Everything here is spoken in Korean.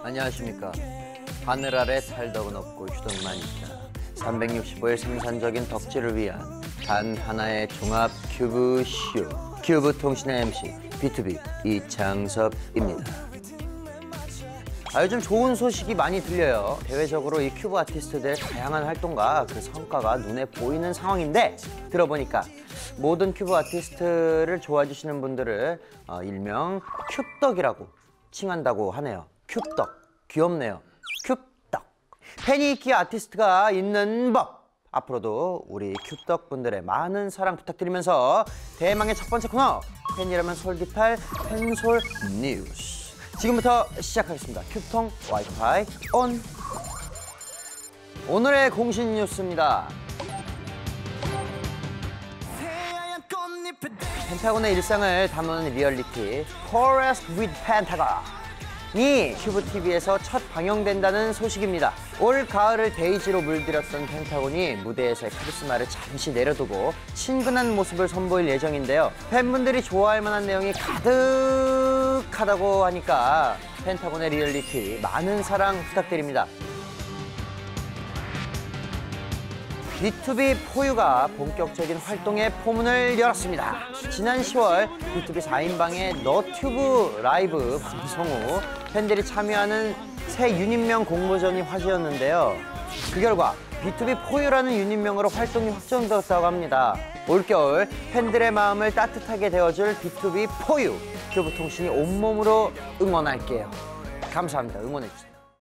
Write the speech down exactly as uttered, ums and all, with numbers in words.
안녕하십니까. 하늘 아래 탈덕은 없고 휴덕만 있다. 삼백육십오 일 생산적인 덕질을 위한 단 하나의 종합 큐브 쇼. 큐브 통신의 엠씨 비투비 이창섭입니다. 아, 요즘 좋은 소식이 많이 들려요. 대외적으로 이 큐브 아티스트들의 다양한 활동과 그 성과가 눈에 보이는 상황인데, 들어보니까 모든 큐브 아티스트를 좋아해 주시는 분들을 어, 일명 큐떡이라고 칭한다고 하네요. 큐떡. 귀엽네요. 큐떡. 팬이 있기에 아티스트가 있는 법. 앞으로도 우리 큐떡 분들의 많은 사랑 부탁드리면서 대망의 첫 번째 코너, 팬이라면 솔깃할 팬솔 뉴스. 지금부터 시작하겠습니다. 큐통 와이파이 온. 오늘의 공식 뉴스입니다. 펜타곤의 일상을 담은 리얼리티 Forest with Pentagon이 큐브티비에서 첫 방영된다는 소식입니다. 올 가을을 데이지로 물들였던 펜타곤이 무대에서의 카리스마를 잠시 내려두고 친근한 모습을 선보일 예정인데요. 팬분들이 좋아할 만한 내용이 가득하다고 하니까 펜타곤의 리얼리티 많은 사랑 부탁드립니다. 비투비 포유가 본격적인 활동의 포문을 열었습니다. 지난 시월 비투비 사 인방의 너튜브 라이브 방송 후 팬들이 참여하는 새 유닛명 공모전이 화제였는데요. 그 결과 비투비 포유라는 유닛명으로 활동이 확정되었다고 합니다. 올겨울 팬들의 마음을 따뜻하게 데워줄 비투비 포유. 큐브 통신이 온몸으로 응원할게요. 감사합니다. 응원해주세요.